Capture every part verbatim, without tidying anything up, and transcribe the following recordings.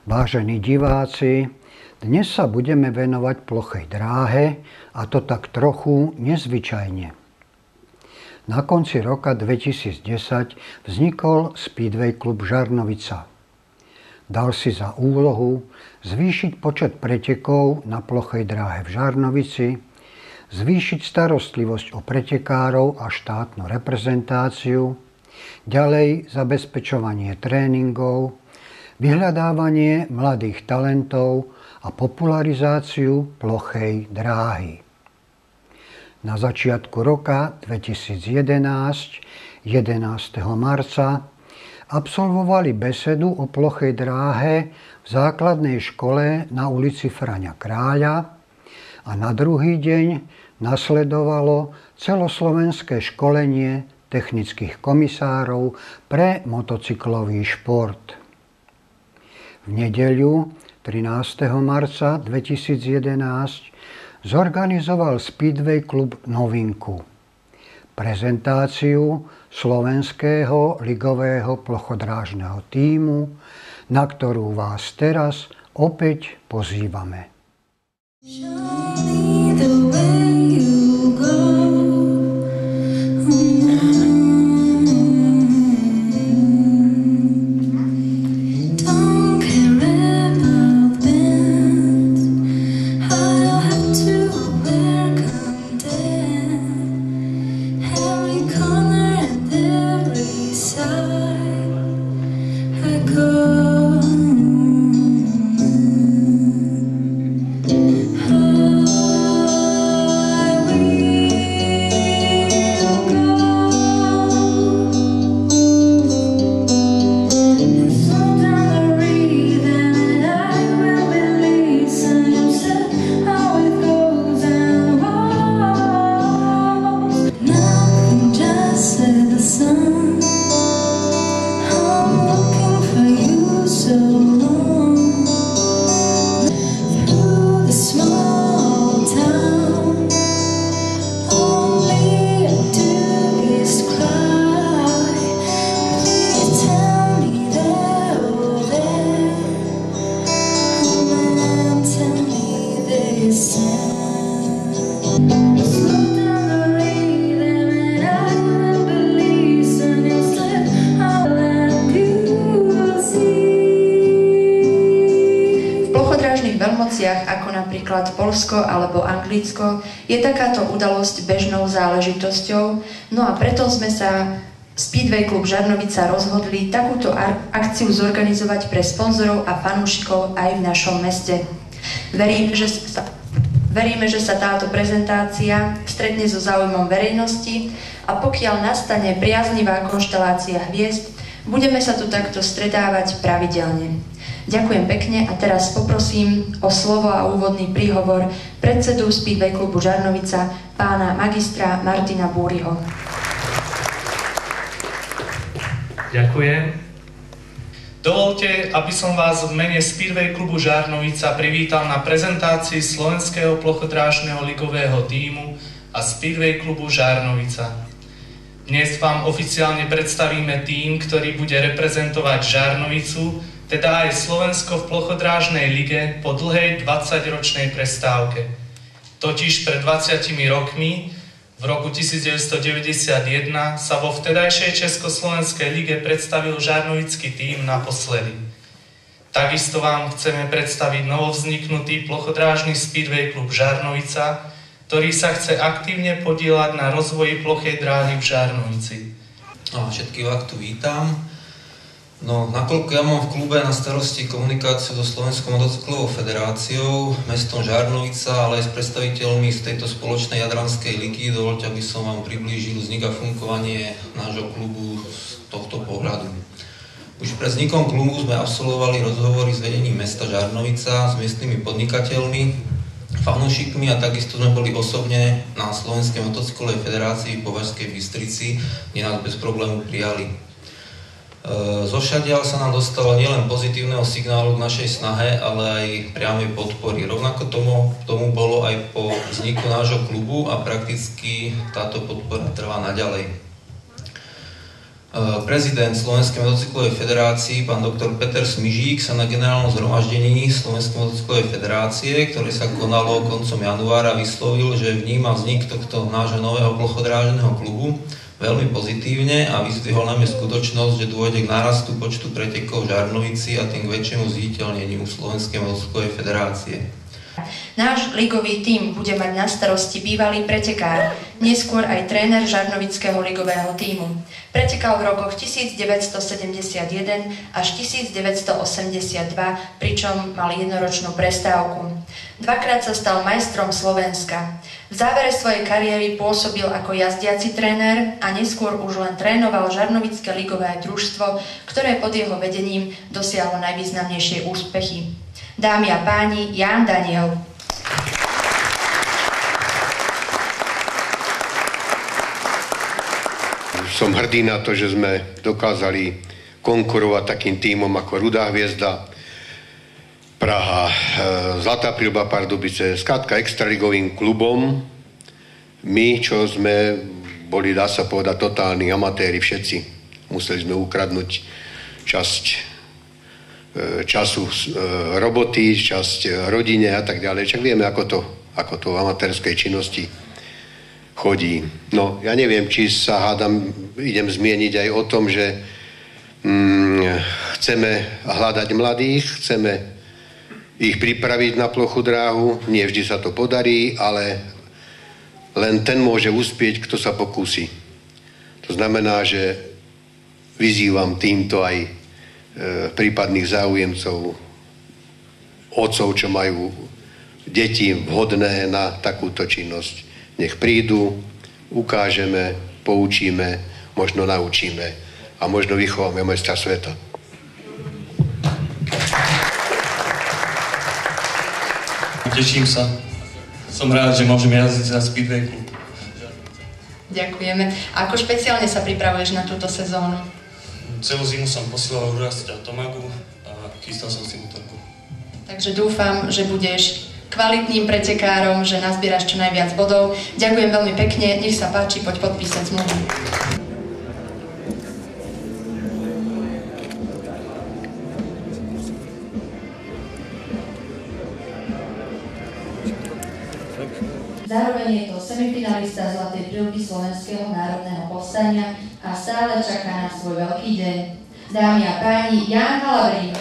Vážení diváci, dnes sa budeme venovať plochej dráhe, a to tak trochu nezvyčajne. Na konci roka dvetisícdesať vznikol Speedway klub Žarnovica. Dal si za úlohu zvýšiť počet pretekov na plochej dráhe v Žarnovici, zvýšiť starostlivosť o pretekárov a štátnu reprezentáciu, ďalej zabezpečovanie tréningov, vyhľadávanie mladých talentov a popularizáciu plochej dráhy. Na začiatku roka dvetisícjedenásť, jedenásteho marca, absolvovali besedu o plochej dráhe v základnej škole na ulici Fraňa Kráľa a na druhý deň nasledovalo celoslovenské školenie technických komisárov pre motocyklový šport. V nedeľu trinásteho marca dvetisícjedenásť zorganizoval Speedway klub novinku. Prezentáciu slovenského ligového plochodrážneho tímu, na ktorú vás teraz opäť pozývame. Ako napríklad Poľsko alebo Anglicko, je takáto udalosť bežnou záležitosťou, no a preto sme sa Speedway klub Žarnovica rozhodli takúto akciu zorganizovať pre sponzorov a fanúšikov aj v našom meste. Verím, že sa, veríme, že sa táto prezentácia stretne so záujmom verejnosti a pokiaľ nastane priaznivá konštelácia hviezd, budeme sa tu takto stretávať pravidelne. Ďakujem pekne a teraz poprosím o slovo a úvodný príhovor predsedu Speedway klubu Žarnovica, pána magistra Martina Búriho. Ďakujem. Dovolte, aby som vás v mene Speedway klubu Žarnovica privítal na prezentácii slovenského plochodrážneho ligového tímu a Speedway klubu Žarnovica. Dnes vám oficiálne predstavíme tím, ktorý bude reprezentovať Žarnovicu, teda aj Slovensko v plochodrážnej lige po dlhej dvadsaťročnej prestávke. Totiž pred dvadsiatimi rokmi, v roku devätnásťstodeväťdesiatjeden, sa vo vtedajšej Československej lige predstavil žarnovický tím naposledy. Takisto vám chceme predstaviť novovzniknutý plochodrážny Speedway klub Žarnovica, ktorý sa chce aktívne podieľať na rozvoji plochej dráhy v Žarnovici. No, všetkých vás tu vítam. No, nakoľko ja mám v klube na starosti komunikáciu so Slovenskou motocyklovou federáciou, mestom Žarnovica, ale aj s predstaviteľmi z tejto spoločnej jadranskej ligy, dovoľte, aby som vám priblížil vznik a fungovanie nášho klubu z tohto pohľadu. Už pred vznikom klubu sme absolvovali rozhovory s vedením mesta Žarnovica, s miestnymi podnikateľmi, fanúšikmi a takisto sme boli osobne na Slovenskej motocyklovej federácii v Považskej Bystrici, kde nás bez problému prijali. Zošadiaľ sa nám dostalo nielen pozitívneho signálu k našej snahe, ale aj priamej podpory. Rovnako tomu, tomu bolo aj po vzniku nášho klubu a prakticky táto podpora trvá naďalej. Prezident Slovenskej motocyklovej federácie, pán doktor Peter Smižík, sa na generálnom zhromaždení Slovenskej motocyklovej federácie, ktoré sa konalo koncom januára, vyslovil, že vníma vznik tohto nášho nového plochodrážneho klubu veľmi pozitívne a vyzdvihol najmä skutočnosť, že dôjde k nárastu počtu pretekov v Žarnovici a tým k väčšiemu zviditeľneniu Slovenskej motocyklovej federácie. Náš ligový tím bude mať na starosti bývalý pretekár, neskôr aj tréner žarnovického ligového tímu. Pretekal v rokoch devätnásťstosedemdesiatjeden až devätnásťstoosemdesiatdva, pričom mal jednoročnú prestávku. Dvakrát sa stal majstrom Slovenska. V závere svojej kariéry pôsobil ako jazdiaci tréner a neskôr už len trénoval žarnovické ligové družstvo, ktoré pod jeho vedením dosiahlo najvýznamnejšie úspechy. Dámy a páni, Ján Daniel. Som hrdý na to, že sme dokázali konkurovať takým tímom ako Rudá hviezda, Praha, Zlatá Prilba Pardubice, skrátka extraligovým klubom. My, čo sme boli, dá sa povedať, totálni amatéri všetci, museli sme ukradnúť časť času roboty, časť rodine a tak ďalej. Čak vieme, ako to, ako to v amatérskej činnosti chodí. No, ja neviem, či sa hádam, idem zmieniť aj o tom, že mm, chceme hľadať mladých, chceme ich pripraviť na plochu dráhu. Nie vždy sa to podarí, ale len ten môže uspieť, kto sa pokúsi. To znamená, že vyzývam týmto aj prípadných záujemcov, otcov, čo majú deti vhodné na takúto činnosť. Nech prídu, ukážeme, poučíme, možno naučíme a možno vychováme majstra sveta. Teším sa. Som rád, že môžem jazdiť za Speedway klub. Ďakujeme. A ako špeciálne sa pripravuješ na túto sezónu? Celú zimu som posielal urastiť automagu a chystal som si motorku. Takže dúfam, že budeš kvalitným pretekárom, že nazbieraš čo najviac bodov. Ďakujem veľmi pekne, nech sa páči, poď podpísať zmluvu. Zároveň je to semifinalista Zlatej Prilby Slovenského národného povstania a stále čaká na svoj veľký deň. Dámy a páni, Ján Halabrín.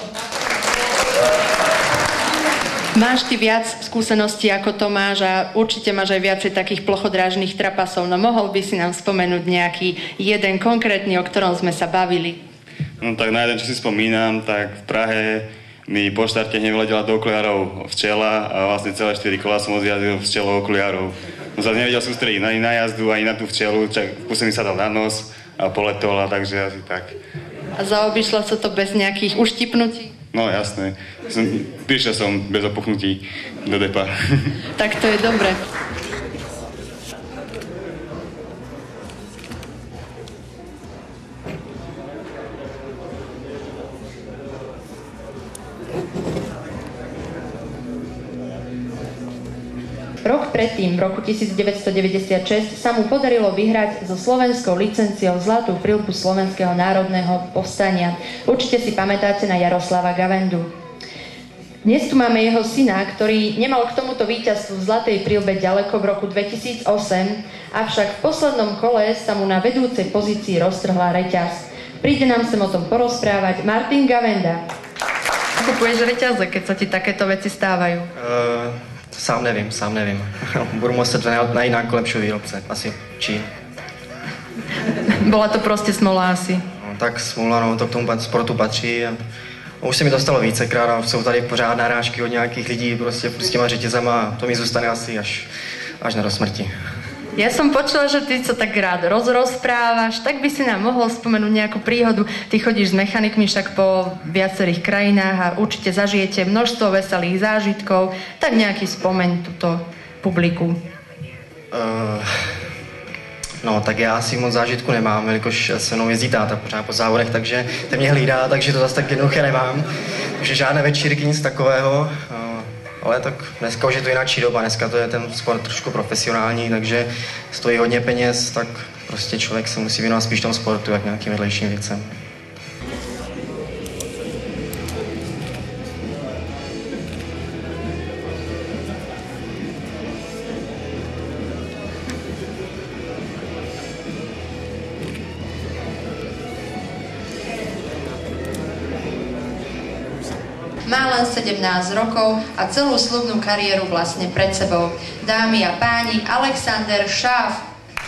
Máš ty viac skúseností ako Tomáš a určite máš aj viacej takých plochodrážnych trapasov, no mohol by si nám spomenúť nejaký jeden konkrétny, o ktorom sme sa bavili? No tak na jeden, čo si spomínam, tak v Prahe mi po štarte nevyletela do okuliarov včela a vlastne celé štyri kola som odjazdil včelou okuliarov. No sa nevedel sústrediť ani na jazdu, ani na tú včelu, čak kúsem mi sa dal na nos a poletol, a takže asi tak. A zaobišlo sa to bez nejakých uštipnutí? No jasné. Som, prišiel som bez opuchnutí do depa. Tak to je dobre. Rok predtým, v roku devätnásťstodeväťdesiatšesť, sa mu podarilo vyhrať so slovenskou licenciou Zlatú prilbu Slovenského národného povstania. Určite si pamätáte na Jaroslava Gavendu. Dnes tu máme jeho syna, ktorý nemal k tomuto víťazstvu v Zlatej prilbe ďaleko v roku dvetisícosem, avšak v poslednom kole sa mu na vedúcej pozícii roztrhla reťaz. Príde nám sem o tom porozprávať Martin Gavenda. Kupuješ reťaze, keď sa ti takéto veci stávajú? Uh... Sám nevím, sám nevím. Budu muset najít nějakou lepší výrobce, asi Čín. Bola to prostě smola asi. No, tak smola, no, to k tomu sportu patří. A už se mi to stalo vícekrát a jsou tady pořád narážky od nějakých lidí prostě s těma řetězama a to mi zůstane asi až, až na do smrti. Ja som počula, že ty sa tak rád rozrozprávaš, tak by si nám mohol spomenúť nejakú príhodu. Ty chodíš s mechanikmi však po viacerých krajinách a určite zažijete množstvo veselých zážitkov, tak nejaký spomeň tuto publiku. Uh, no, tak já asi moc zážitku nemám, jelikož se mnou jezdí táta pořád po závodech, takže ten mě hlídá, takže to zase tak jednoduché nemám. Takže žádné večírky, nic takového. Uh, Ale tak dneska už je to jináčí doba, dneska to je ten sport trošku profesionální, takže stojí hodně peněz, tak prostě člověk se musí věnovat spíš tomu sportu, jak nějakým vedlejším věcem. Má len sedemnásť rokov a celú sľubnú kariéru vlastne pred sebou. Dámy a páni, Alexander Schaaf.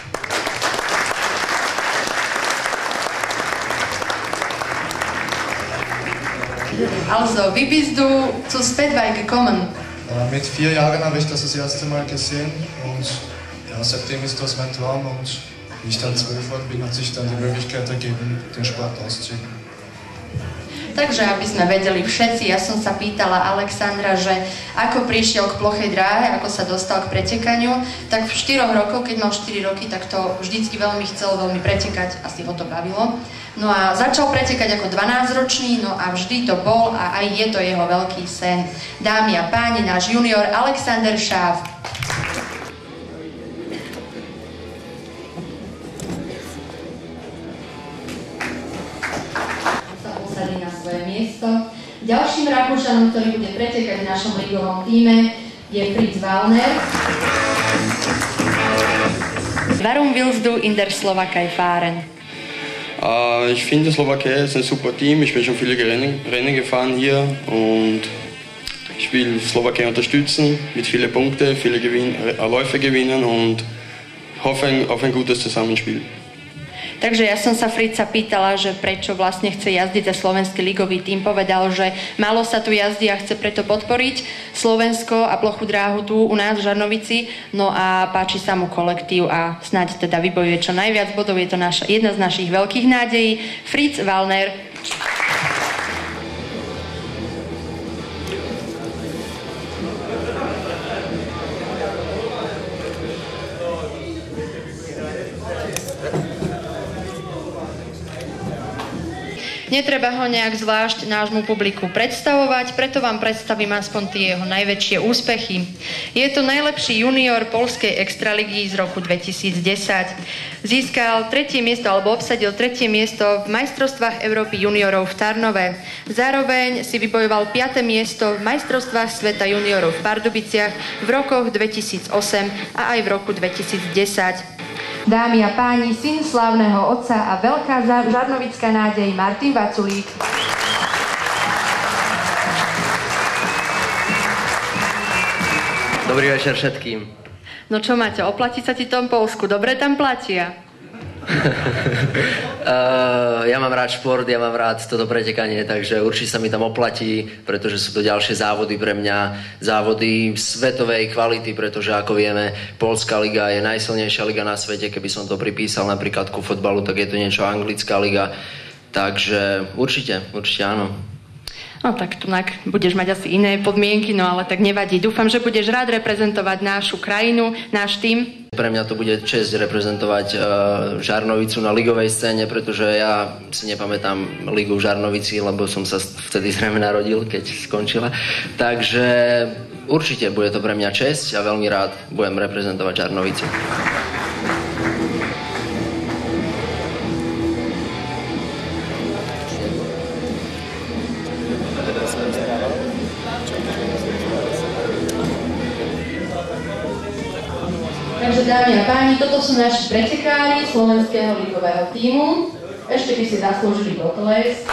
Also, wie bist du zu Speedway gekommen? Mit vier Jahren habe ich das das erste Mal gesehen und ja, seitdem ist das mein Traum und wie ich dann zwölf war, bin, hat sich dann die Möglichkeit ergeben, den Sport auszuüben. Takže aby sme vedeli všetci, ja som sa pýtala Alexandra, že ako prišiel k plochej dráhe, ako sa dostal k pretekaniu, tak v štyroch rokoch, keď mal štyri roky, tak to vždycky veľmi chcel veľmi pretekať, asi ho to bavilo. No a začal pretekať ako dvanásťročný, no a vždy to bol a aj je to jeho veľký sen. Dámy a páni, náš junior Alexander Schaaf. Ďalším Rakúšanom, ktorý bude pretekať v našom ligovom týme, je Fritz Wallner. Warum willst du in der Slowakei fahren? Uh, ich finde, Slowakei ist ein super Team. Ich bin schon viele Rennen, Rennen gefahren hier und ich will Slowakei unterstützen mit vielen Punkten, viele Gewinn, Läufe gewinnen und hoffe auf ein gutes Zusammenspiel. Takže ja som sa Fritza pýtala, že prečo vlastne chce jazdiť za slovenský ligový tím. Povedal, že málo sa tu jazdí a chce preto podporiť Slovensko a plochu dráhu tu u nás v Žarnovici. No a páči sa mu kolektív a snáď teda vybojuje čo najviac bodov. Je to naša, jedna z našich veľkých nádejí. Fritz Wallner. Netreba ho nejak zvlášť nášmu publiku predstavovať, preto vám predstavím aspoň tie jeho najväčšie úspechy. Je to najlepší junior poľskej extraligy z roku dvetisícdesať. Získal tretie miesto alebo obsadil tretie miesto v majstrovstvách Európy juniorov v Tarnove. Zároveň si vybojoval piate miesto v majstrovstvách sveta juniorov v Pardubiciach v rokoch dvetisícosem a aj v roku dvetisícdesať. Dámy a páni, syn slávneho otca a veľká žarnovická nádej Martin Vaculík. Dobrý večer všetkým. No čo, Maťo, oplatí sa ti tom Poľsku? Dobre tam platia? uh, ja mám rád šport, ja mám rád toto pretekanie, takže určite sa mi tam oplatí, pretože sú to ďalšie závody pre mňa, závody svetovej kvality, pretože ako vieme, Poľská liga je najsilnejšia liga na svete. Keby som to pripísal napríklad ku fotbalu, tak je to niečo anglická liga, takže určite, určite áno. No tak tu budeš mať asi iné podmienky, no ale tak nevadí. Dúfam, že budeš rád reprezentovať našu krajinu, náš tím. Pre mňa to bude česť reprezentovať uh, Žarnovicu na ligovej scéne, pretože ja si nepamätám ligu v Žarnovici, lebo som sa vtedy zrejme narodil, keď skončila. Takže určite bude to pre mňa česť a veľmi rád budem reprezentovať Žarnovicu. Takže dámy a páni, toto sú naši pretekári slovenského ligového tímu. Ešte by si zaslúžili potlesk.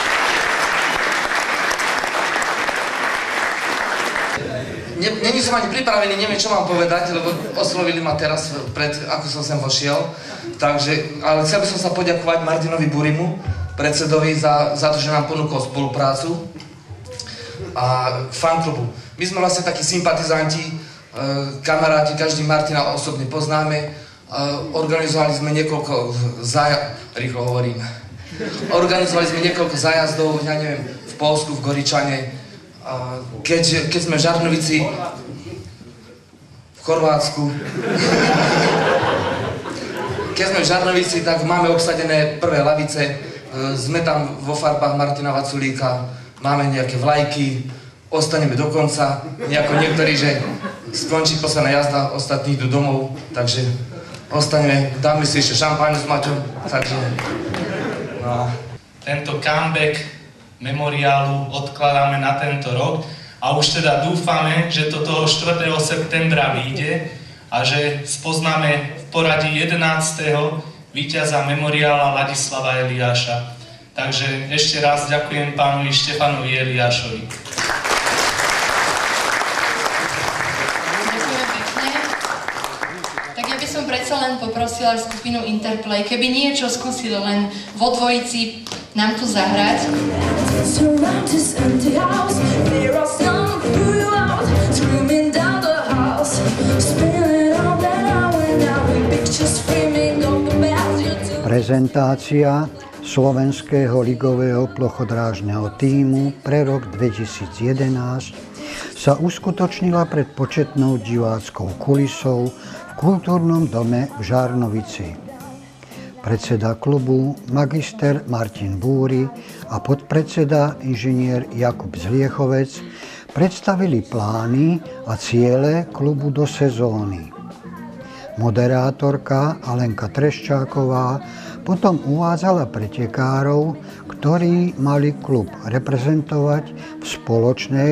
Není som ani pripravený, neviem čo mám povedať, lebo oslovili ma teraz, pred, ako som sem vošiel. Takže, ale chcel by som sa poďakovať Martinovi Burimu, predsedovi, za, za to, že nám ponúkol spoluprácu a fanklubu. My sme vlastne takí sympatizanti, kamaráti, každý Martina osobne poznáme. Organizovali sme niekoľko zaja... Rýchlo hovorím. Organizovali sme niekoľko zájazdov, ja neviem, v Poľsku, v Goričane. Keď, keď sme v Žarnovici, v Chorvátsku. Keď sme v Žarnovici, tak máme obsadené prvé lavice. Sme tam vo farbách Martina Vaculíka, máme nejaké vlajky, ostaneme do konca. Nejako niektorí, že skončí posledná jazda, ostatní idú domov, takže ostaneme, dáme si ešte šampáňu s Maťom, takže... No. Tento comeback memoriálu odkladáme na tento rok a už teda dúfame, že to toho štvrtého septembra vyjde a že spoznáme v poradí jedenásteho víťaza memoriála Ladislava Eliáša. Takže ešte raz ďakujem pánovi Štefanovi Eliášovi. Predsa len poprosila skupinu Interplay, keby niečo skúsili len vo dvojici nám tu zahrať. Prezentácia slovenského ligového plochodrážneho tímu pre rok dvetisíc jedenásť sa uskutočnila pred početnou diváckou kulisou v kultúrnom dome v Žarnovici. Predseda klubu magister Martin Búry a podpredseda inžinier Jakub Zliechovec predstavili plány a ciele klubu do sezóny. Moderátorka Alenka Treščáková potom uvádzala pretekárov, ktorí mali klub reprezentovať v spoločnej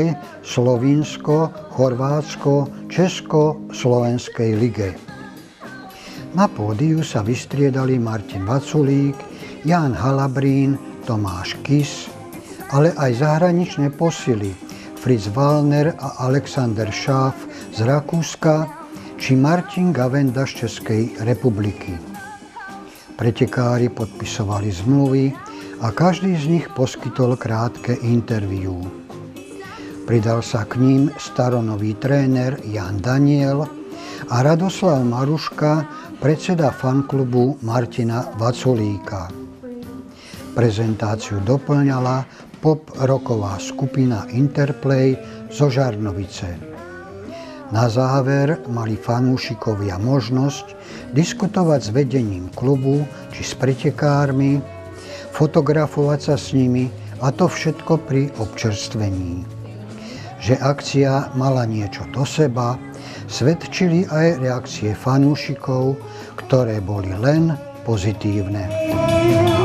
slovinsko-chorvátsko-česko-slovenskej lige. Na pódiu sa vystriedali Martin Vaculík, Ján Halabrín, Tomáš Kis, ale aj zahraničné posily Fritz Wallner a Alexander Schaaf z Rakúska či Martin Gavenda z Českej republiky. Pretekári podpisovali zmluvy a každý z nich poskytol krátke interview. Pridal sa k ním staronový tréner Jan Daniel a Radoslav Maruška, predseda fanklubu Martina Vaculíka. Prezentáciu doplňala pop-rocková skupina Interplay zo Žarnovice. Na záver mali fanúšikovia možnosť diskutovať s vedením klubu či s pretekármi, fotografovať sa s nimi a to všetko pri občerstvení. Že akcia mala niečo do seba, svedčili aj reakcie fanúšikov, ktoré boli len pozitívne.